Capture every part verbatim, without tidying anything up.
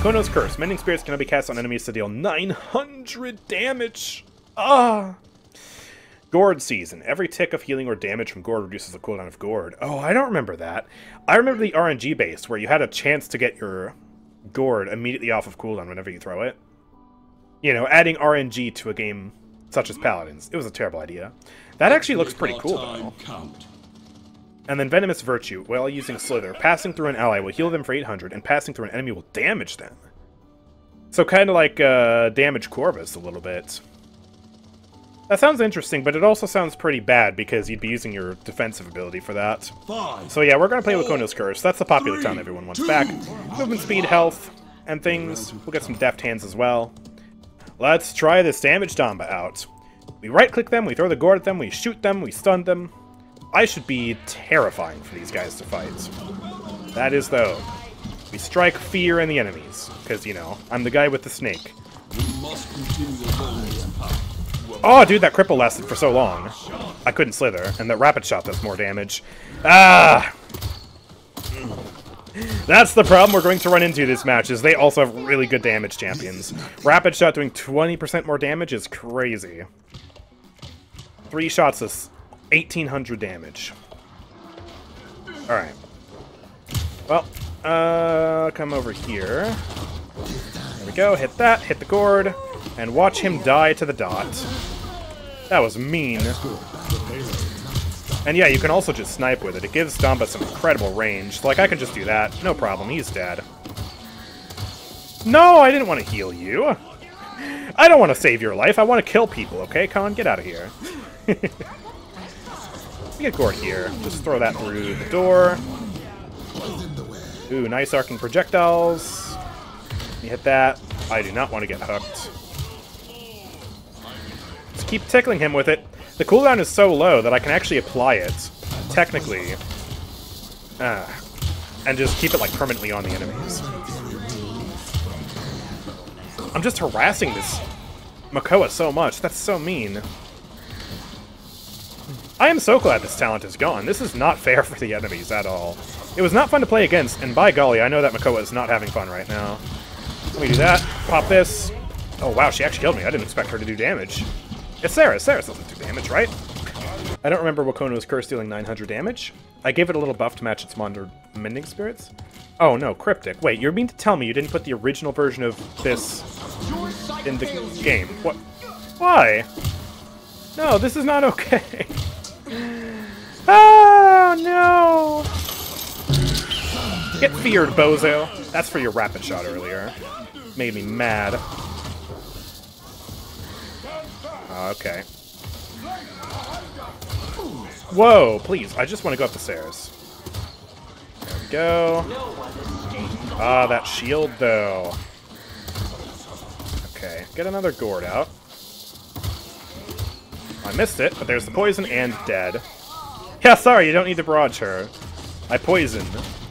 Wekono's Curse. Mending Spirits cannot be cast on enemies to deal nine hundred damage. Ah! Gourd Season. Every tick of healing or damage from Gourd reduces the cooldown of Gourd. Oh, I don't remember that. I remember the R N G base, where you had a chance to get your Gourd immediately off of cooldown whenever you throw it. You know, adding R N G to a game such as Paladins. It was a terrible idea. That actually looks pretty cool, though. And then Venomous Virtue. While using Slither, passing through an ally will heal them for eight hundred, and passing through an enemy will damage them. So kind of like uh, Damage Corvus a little bit. That sounds interesting, but it also sounds pretty bad because you'd be using your defensive ability for that. Five, so yeah, we're going to play Wekono's Curse. That's the popular town everyone wants back. Movement speed, health, and things. We'll get some deft hands as well. Let's try this damage Damba out. We right-click them, we throw the gourd at them, we shoot them, we stun them. I should be terrifying for these guys to fight. That is, though. We strike fear in the enemies. Because, you know, I'm the guy with the snake. Oh, dude, that cripple lasted for so long. I couldn't slither, and that rapid shot does more damage. Ah! That's the problem we're going to run into this match, is they also have really good damage champions. Rapid shot doing twenty percent more damage is crazy. Three shots is eighteen hundred damage. Alright. Well, uh, come over here. There we go, hit that, hit the gourd, and watch him die to the dot. That was mean. And yeah, you can also just snipe with it. It gives Damba some incredible range. Like, I can just do that. No problem, he's dead. No, I didn't want to heal you. I don't want to save your life. I want to kill people, okay? Con, get out of here. Get gourd here. Just throw that through the door. Ooh, nice arcing projectiles. You hit that. I do not want to get hooked. Just keep tickling him with it. The cooldown is so low that I can actually apply it, technically, uh, and just keep it like permanently on the enemies. I'm just harassing this Makoa so much. That's so mean. I am so glad this talent is gone. This is not fair for the enemies at all. It was not fun to play against, and by golly, I know that Makoa is not having fun right now. Let me do that. Pop this. Oh wow, she actually killed me. I didn't expect her to do damage. It's Sarah. Sarah doesn't do damage, right? I don't remember Wekono's Curse dealing nine hundred damage. I gave it a little buff to match its Monder Mending Spirits. Oh no, Cryptic. Wait, you mean to tell me you didn't put the original version of this in the game? What? Why? No, this is not okay. Oh no! Get feared, bozo. That's for your rapid shot earlier. Made me mad. Okay. Whoa, please. I just want to go up the stairs. There we go. Ah, that shield, though. Okay, get another gourd out. I missed it, but there's the poison and dead. Yeah, sorry, you don't need to barrage her. I poisoned.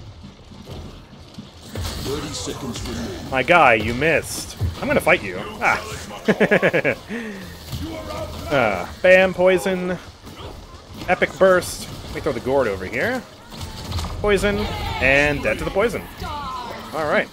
thirty seconds remaining. My guy, you missed. I'm gonna fight you. Ah. uh, bam, poison. Epic burst. Let me throw the gourd over here. Poison. And dead to the poison. Alright.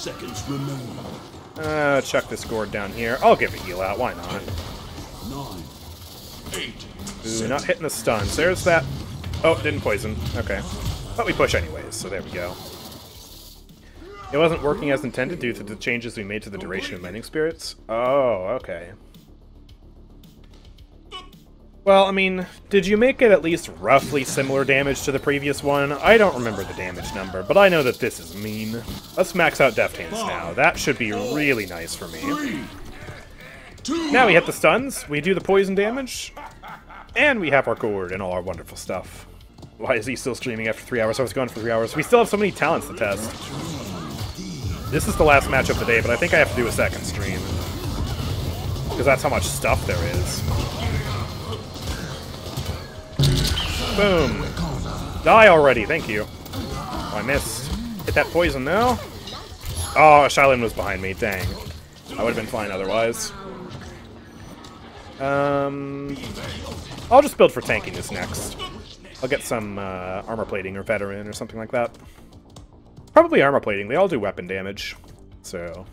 Uh, chuck this gourd down here. I'll give a heal out, why not? Nine, eight, Ooh, seven, not hitting the stuns. There's that. Oh, didn't poison. Okay. But we push anyways, so there we go. It wasn't working as intended due to the changes we made to the duration of Mending Spirits. Oh, okay. Well, I mean, did you make it at least roughly similar damage to the previous one? I don't remember the damage number, but I know that this is mean. Let's max out Deft Hands now. That should be really nice for me. Now we hit the stuns, we do the poison damage, and we have our gourd and all our wonderful stuff. Why is he still streaming after three hours? I was gone for three hours. We still have so many talents to test. This is the last match of the day, but I think I have to do a second stream. Because that's how much stuff there is. Boom. Die already, thank you. Oh, I missed. Hit that poison now. Oh, Shaolin was behind me, dang. I would have been fine otherwise. Um, I'll just build for tanking this next. I'll get some uh, armor plating or veteran or something like that. Probably armor plating, they all do weapon damage. So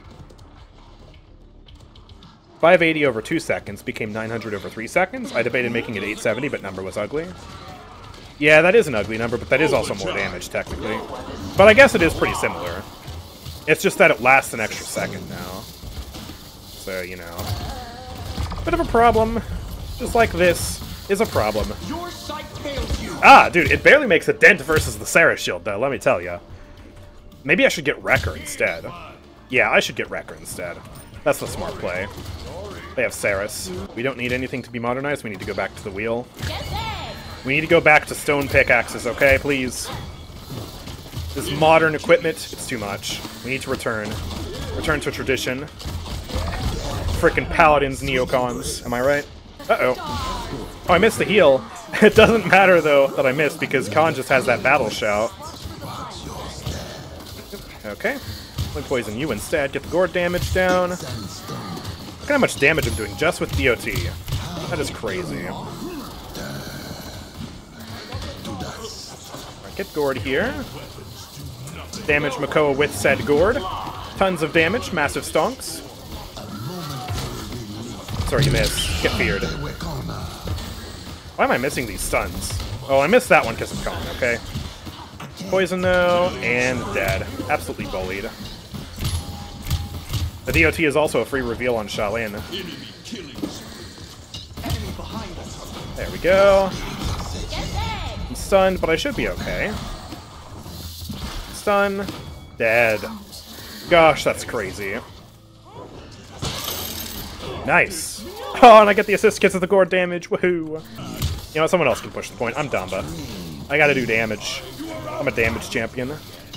five eighty over two seconds became nine hundred over three seconds. I debated making it eight seventy, but number was ugly. Yeah, that is an ugly number, but that is also more damage, technically. But I guess it is pretty similar. It's just that it lasts an extra second now. So, you know. Bit of a problem. Just like this is a problem. Ah, dude, it barely makes a dent versus the Sarah shield, though, let me tell you. Maybe I should get Wrecker instead. Yeah, I should get Wrecker instead. That's the smart play. They have Saris. We don't need anything to be modernized. We need to go back to the wheel. We need to go back to stone pickaxes, okay? Please. This modern equipment, it's too much. We need to return. Return to tradition. Frickin' Paladins, neocons. Am I right? Uh-oh. Oh, I missed the heal. It doesn't matter, though, that I missed, because Khan just has that battle shout. Okay. Let me poison you instead. Get the gourd damage down. Look at how much damage I'm doing just with D O T. That is crazy. Right, get gourd here. Damage Wekono with said gourd. Tons of damage. Massive stonks. Sorry, you missed. Get feared. Why am I missing these stuns? Oh, I missed that one because of Khan, okay? Poison, though, and dead. Absolutely bullied. The D O T is also a free reveal on Shaolin. There we go. I'm stunned, but I should be okay. Stun. Dead. Gosh, that's crazy. Nice. Oh, and I get the assist kits of the gourd damage. Woohoo. You know what? Someone else can push the point. I'm Damba. I gotta do damage. I'm a damage champion.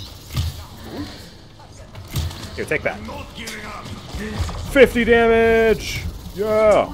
Here, take that. fifty damage! Yeah!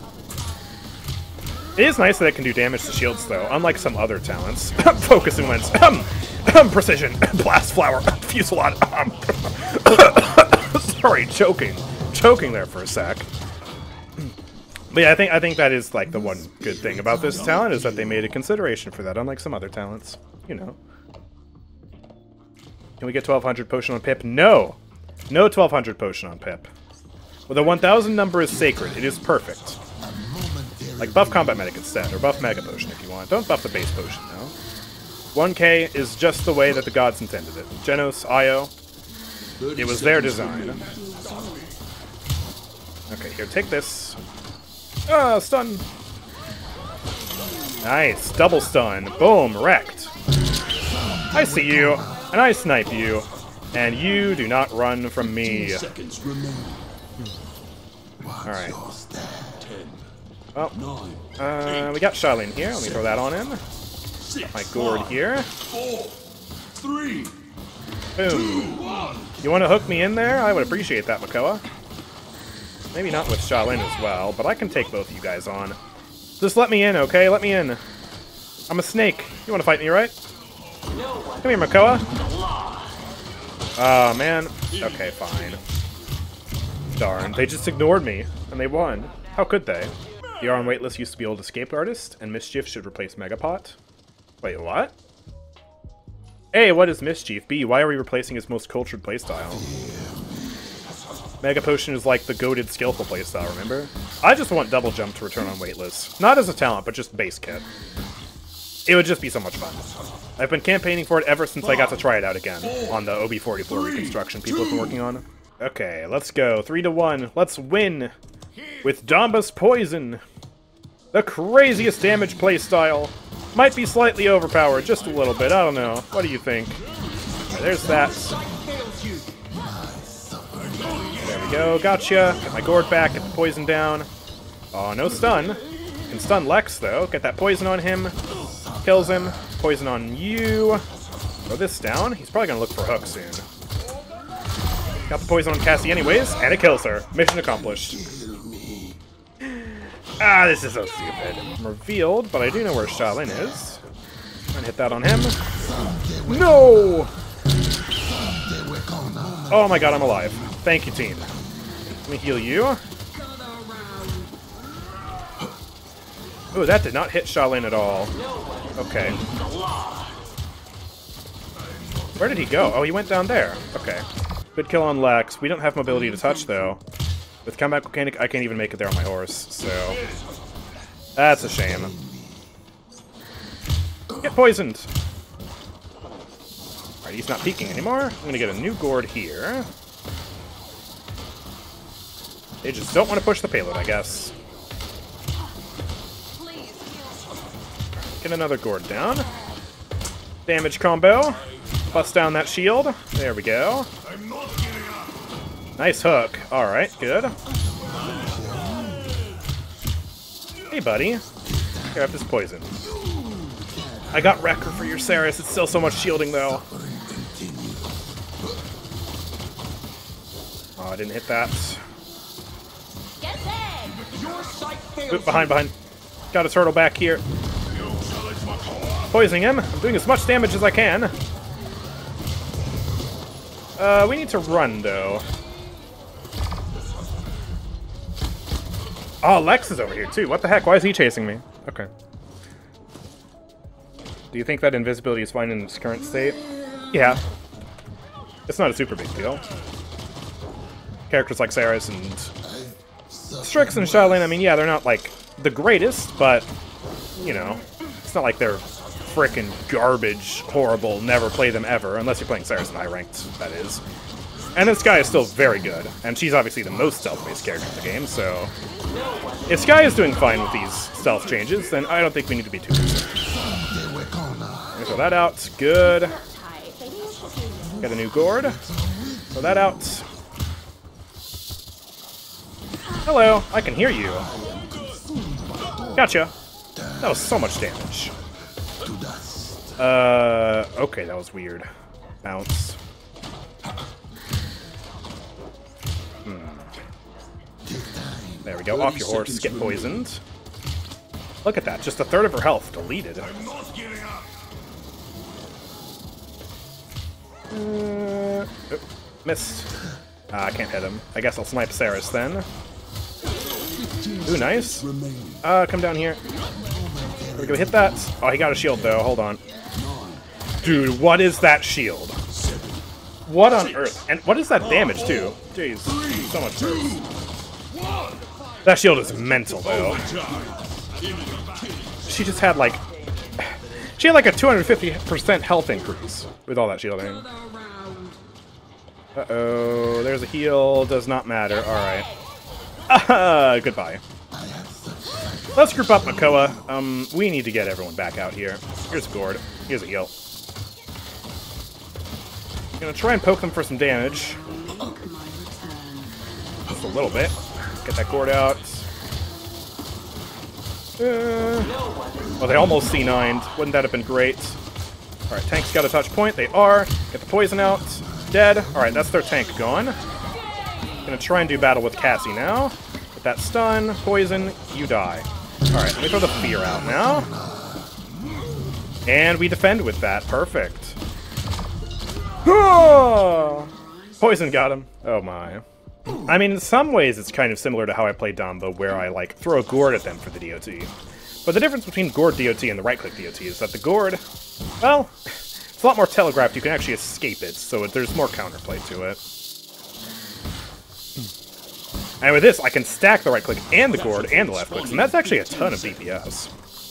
It is nice that it can do damage to shields, though, unlike some other talents. Focus and wins. Um, um, precision. Blast flower. Fusillade. Um, sorry, choking. Choking there for a sec. But yeah, I think I think that is like the one good thing about this talent is that they made a consideration for that, unlike some other talents. You know. Can we get twelve hundred potion on Pip? No! No twelve hundred potion on Pip. Well, the one thousand number is sacred. It is perfect. Like, buff combat medic instead, or buff mega potion if you want. Don't buff the base potion, though. one K is just the way that the gods intended it. Genos, Io, it was their design. Okay, here, take this. Ah, stun! Nice, double stun. Boom, wrecked. I see you, and I snipe you, and you do not run from me. Alright. Well, uh, we got Shaolin here. Let me throw that on him. Got my gourd here. Boom. You want to hook me in there? I would appreciate that, Wekono. Maybe not with Shaolin as well, but I can take both of you guys on. Just let me in, okay? Let me in. I'm a snake. You want to fight me, right? Come here, Wekono. Oh, man. Okay, fine. Darn, they just ignored me, and they won. How could they? The R on waitlist used to be old escaped artist, and Mischief should replace Megapot. Wait, what? A, what is Mischief? B, why are we replacing his most cultured playstyle? Mega Potion is like the goated skillful playstyle, remember? I just want double jump to return on waitlist. Not as a talent, but just base kit. It would just be so much fun. I've been campaigning for it ever since I got to try it out again on the O B forty-four reconstruction people have been working on. Okay, let's go. Three to one. Let's win with Damba's Poison. The craziest damage playstyle. Might be slightly overpowered, just a little bit. I don't know. What do you think? Okay, there's that. There we go. Gotcha. Get my gourd back. Get the poison down. Oh, no stun. Can stun Lex, though. Get that poison on him. Kills him. Poison on you. Throw this down. He's probably going to look for a hook soon. Got the poison on Cassie anyways, and it kills her. Mission accomplished. Ah, this is so stupid. I'm revealed, but I do know where Shaolin is. I'm gonna hit that on him. No! Oh my god, I'm alive. Thank you, team. Let me heal you. Ooh, that did not hit Shaolin at all. Okay. Where did he go? Oh, he went down there. Okay. Good kill on Lex. We don't have mobility to touch, though. With combat mechanic, I can't even make it there on my horse, so... That's a shame. Get poisoned! Alright, he's not peeking anymore. I'm gonna get a new gourd here. They just don't want to push the payload, I guess. Get another gourd down. Damage combo. Bust down that shield. There we go. Nice hook. Alright, good. Hey, buddy. Grab this poison. I got Wrecker for your Ceres. It's still so much shielding, though. Oh, I didn't hit that. Oop, behind, behind. Got a turtle back here. Poisoning him. I'm doing as much damage as I can. Uh, we need to run, though. Oh, Lex is over here, too. What the heck? Why is he chasing me? Okay. Do you think that invisibility is fine in its current state? Yeah. It's not a super big deal. Characters like Ceres and Strix and Shaolin, I mean, yeah, they're not, like, the greatest, but, you know, it's not like they're frickin' garbage, horrible, never play them ever, unless you're playing Ceres in high ranked, that is. And this guy is still very good, and she's obviously the most stealth-based character in the game, so... If Skye is doing fine with these stealth changes, then I don't think we need to be too concerned. Throw that out. Good. Get a new gourd. Throw that out. Hello. I can hear you. Gotcha. That was so much damage. Uh, okay, that was weird. Bounce. Hmm. There we go. Off your horse. Get poisoned. Look at that. Just a third of her health deleted. Uh, oh, missed. Ah, I can't hit him. I guess I'll snipe Ceres then. Ooh, nice. Uh, come down here. Are we gonna hit that? Oh, he got a shield though. Hold on. Dude, what is that shield? What on earth? And what is that damage too? Jeez, so much hurt. That shield is mental though. She just had like... She had like a two hundred fifty percent health increase with all that shielding. Uh-oh, there's a heal. Does not matter. Alright. Ah, goodbye. Let's group up Makoa. Um, we need to get everyone back out here. Here's a gourd. Here's a heal. I'm gonna try and poke them for some damage. Just a little bit. Get that gourd out. Uh, oh, they almost C nine'd. Wouldn't that have been great? Alright, tank's got a touch point. They are. Get the poison out. Dead. Alright, that's their tank gone. Gonna try and do battle with Cassie now. Get that stun. Poison. You die. Alright, let me throw the fear out now. And we defend with that. Perfect. Oh! Poison got him. Oh my. I mean, in some ways, it's kind of similar to how I play Damba, where I, like, throw a gourd at them for the D O T. But the difference between gourd D O T and the right-click D O T is that the gourd, well, it's a lot more telegraphed. You can actually escape it, so there's more counterplay to it. And with this, I can stack the right-click and the gourd and the left-clicks, and that's actually a ton of D P S.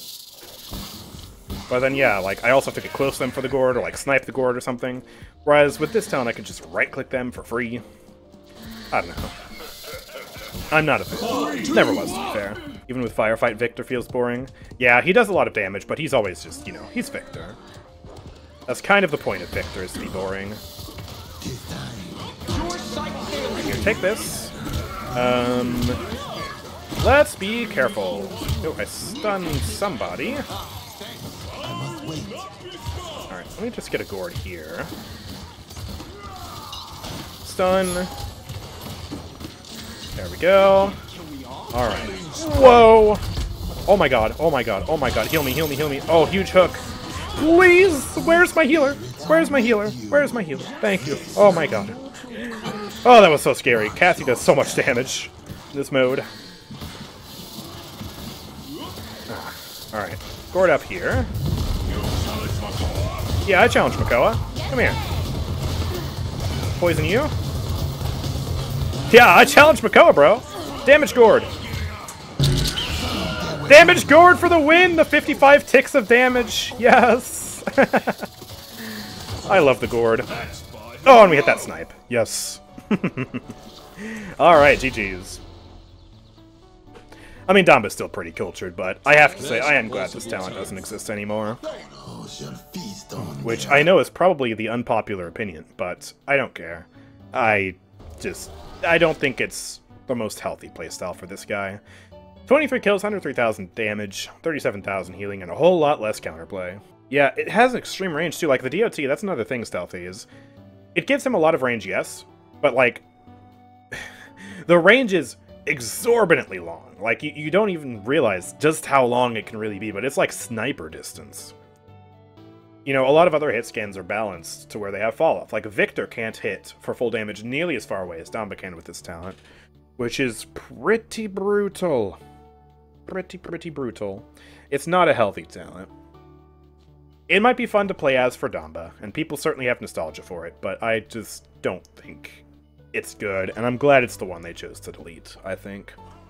But then, yeah, like, I also have to get close to them for the gourd, or, like, snipe the gourd or something. Whereas with this talent, I could just right-click them for free. I don't know. I'm not a fan. Never was, to be fair. Even with Firefight, Victor feels boring. Yeah, he does a lot of damage, but he's always just, you know, he's Victor. That's kind of the point of Victor, is to be boring. Here, take this. Um, let's be careful. Oh, I stunned somebody. Alright, let me just get a gourd here. Stun. There we go. Alright. Whoa! Oh my god, oh my god, oh my god. Heal me, heal me, heal me. Oh, huge hook. Please! Where's my healer? Where's my healer? Where's my healer? Thank you. Oh my god. Oh, that was so scary. Cassie does so much damage in this mode. Alright. Gourd up here. Yeah, I challenge Makoa. Come here. Poison you. Yeah, I challenge Wekono, bro. Damage gourd. Damage gourd for the win! The fifty-five ticks of damage. Yes. I love the gourd. Oh, and we hit that snipe. Yes. Alright, G G's. I mean, Damba's still pretty cultured, but I have to say, I am glad this talent doesn't exist anymore. Which I know is probably the unpopular opinion, but I don't care. I just... I don't think it's the most healthy playstyle for this guy. twenty-three kills, one hundred three thousand damage, thirty-seven thousand healing, and a whole lot less counterplay. Yeah, it has extreme range, too. Like, the D O T, that's another thing Stealthy is. It gives him a lot of range, yes, but, like... the range is exorbitantly long. Like, you, you don't even realize just how long it can really be, but it's like sniper distance. You know, a lot of other hit scans are balanced to where they have fall-off. Like, Victor can't hit for full damage nearly as far away as Damba can with this talent, which is pretty brutal. Pretty, pretty brutal. It's not a healthy talent. It might be fun to play as for Damba, and people certainly have nostalgia for it, but I just don't think it's good, and I'm glad it's the one they chose to delete, I think.